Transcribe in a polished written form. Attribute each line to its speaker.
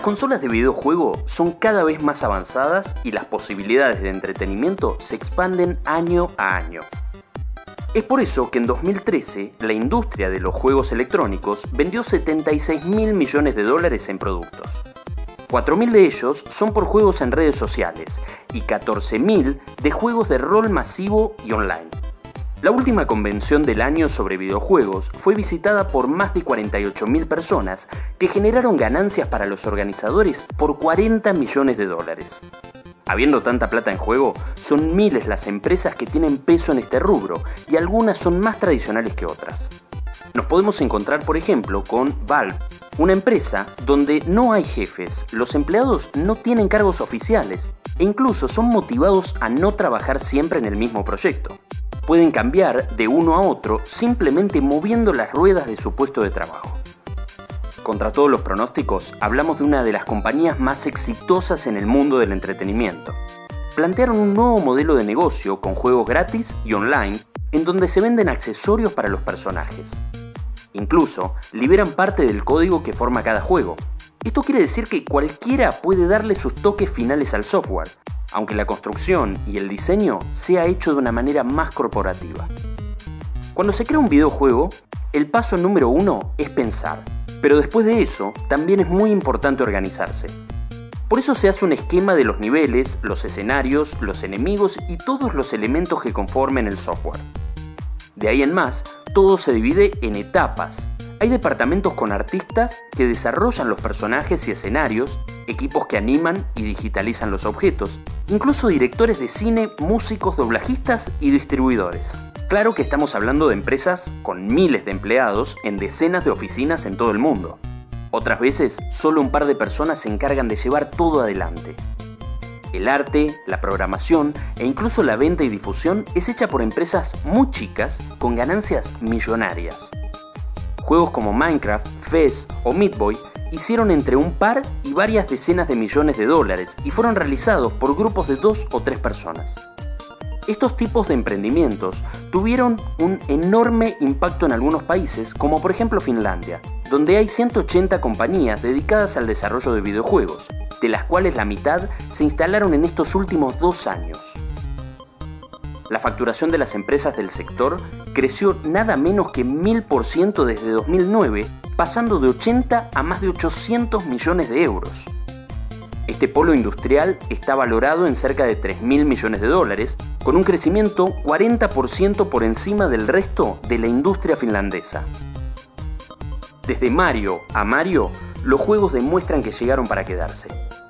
Speaker 1: consolas de videojuego son cada vez más avanzadas y las posibilidades de entretenimiento se expanden año a año. Es por eso que en 2013 la industria de los juegos electrónicos vendió 76.000 millones de dólares en productos. 4.000 de ellos son por juegos en redes sociales y 14.000 de juegos de rol masivo y online. La última convención del año sobre videojuegos fue visitada por más de 48.000 personas que generaron ganancias para los organizadores por 40 millones de dólares. Habiendo tanta plata en juego, son miles las empresas que tienen peso en este rubro y algunas son más tradicionales que otras. Nos podemos encontrar, por ejemplo, con Valve, una empresa donde no hay jefes, los empleados no tienen cargos oficiales e incluso son motivados a no trabajar siempre en el mismo proyecto. Pueden cambiar de uno a otro simplemente moviendo las ruedas de su puesto de trabajo. Contra todos los pronósticos, hablamos de una de las compañías más exitosas en el mundo del entretenimiento. Plantearon un nuevo modelo de negocio con juegos gratis y online en donde se venden accesorios para los personajes. Incluso liberan parte del código que forma cada juego. Esto quiere decir que cualquiera puede darle sus toques finales al software, aunque la construcción y el diseño sea hecho de una manera más corporativa. Cuando se crea un videojuego, el paso número 1 es pensar, pero después de eso también es muy importante organizarse. Por eso se hace un esquema de los niveles, los escenarios, los enemigos y todos los elementos que conformen el software. De ahí en más, todo se divide en etapas. Hay departamentos con artistas que desarrollan los personajes y escenarios, equipos que animan y digitalizan los objetos, incluso directores de cine, músicos, doblajistas y distribuidores. Claro que estamos hablando de empresas con miles de empleados en decenas de oficinas en todo el mundo. Otras veces, solo un par de personas se encargan de llevar todo adelante. El arte, la programación e incluso la venta y difusión es hecha por empresas muy chicas con ganancias millonarias. Juegos como Minecraft, Fez o Meat Boy hicieron entre un par y varias decenas de millones de dólares y fueron realizados por grupos de 2 o 3 personas. Estos tipos de emprendimientos tuvieron un enorme impacto en algunos países, como por ejemplo Finlandia, donde hay 180 compañías dedicadas al desarrollo de videojuegos, de las cuales la mitad se instalaron en estos últimos 2 años. La facturación de las empresas del sector creció nada menos que 1000% desde 2009, pasando de 80 a más de 800 millones de euros. Este polo industrial está valorado en cerca de 3.000 millones de dólares, con un crecimiento 40% por encima del resto de la industria finlandesa. Desde Mario a Mario, los juegos demuestran que llegaron para quedarse.